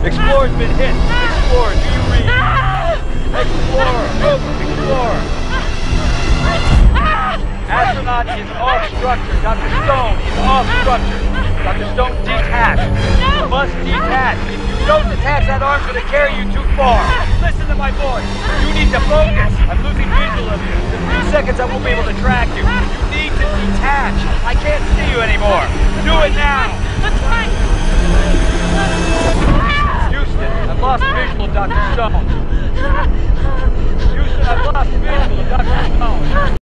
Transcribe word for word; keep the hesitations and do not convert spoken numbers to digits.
Explorer's been hit. Explorer, do you read? Explorer, move, Explorer. Astronaut is off structure. Doctor Stone is off structure. Doctor Stone, detach. You must detach. If you don't detach, that arm's going to carry you too far. Listen to my voice. You need to focus. I'm losing visual of you. In a few seconds, I won't be able to track you. You need to detach. I can't see you anymore. Do it now. That's right. Houston, I've lost visual of Doctor Stone. Houston, I've lost visual of Doctor Stone.